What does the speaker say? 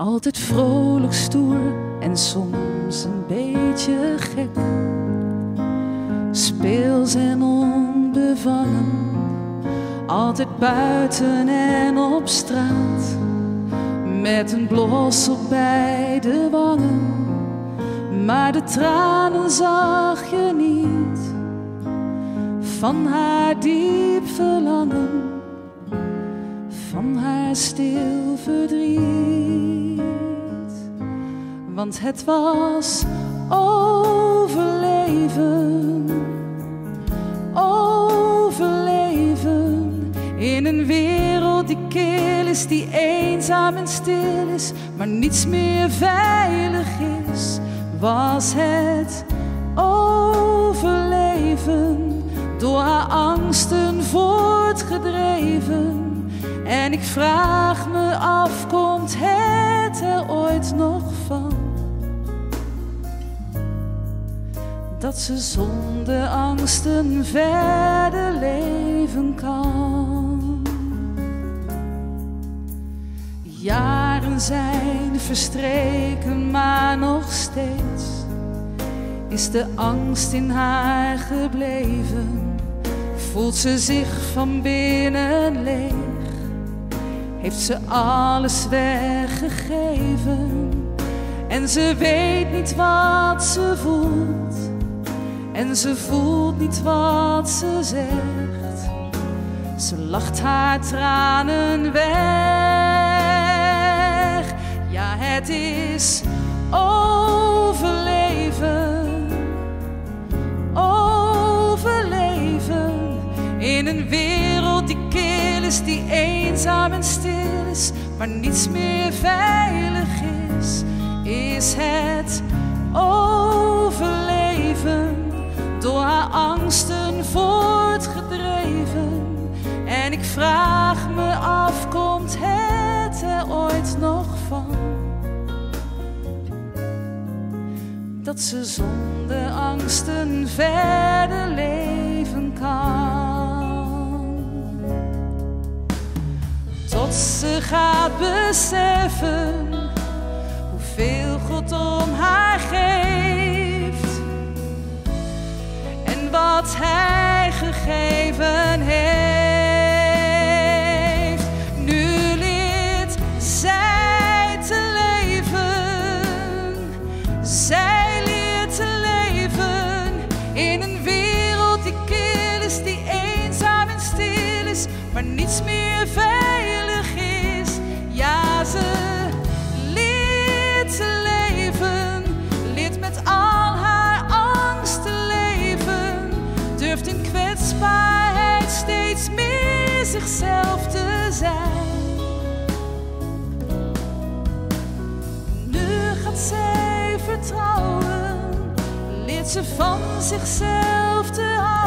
Altijd vrolijk, stoer en soms een beetje gek. Speels en onbevangen, altijd buiten en op straat. Met een blos op beide wangen, maar de tranen zag je niet. Van haar diep verlangen, van haar stil verdriet. Want het was overleven, overleven. In een wereld die kil is, die eenzaam en stil is, maar niets meer veilig is. Was het overleven, door haar angsten voortgedreven. En ik vraag me af, komt het er ooit nog van? Dat ze zonder angsten verder leven kan. Jaren zijn verstreken, maar nog steeds is de angst in haar gebleven. Voelt ze zich van binnen leeg, heeft ze alles weggegeven. En ze weet niet wat ze voelt, en ze voelt niet wat ze zegt. Ze lacht haar tranen weg. Ja, het is overleven, overleven. In een wereld die kil is, die eenzaam en stil is, maar niets meer veilig is. Is het overleven, door haar angsten voortgedreven. En ik vraag me af, komt het er ooit nog van? Dat ze zonder angsten verder leven kan. Tot ze gaat beseffen hoeveel God om haar geeft en wat Hij gegeven heeft. Nu leert zij te leven, zij leert te leven in een wereld die kil is, die eenzaam en stil is, maar niets meer veilig is. Ja, ze leert te leven, leert met al haar angst te leven, durft in kwetsbaarheid steeds meer zichzelf te zijn. Nu gaat zij vertrouwen, leert ze van zichzelf te houden.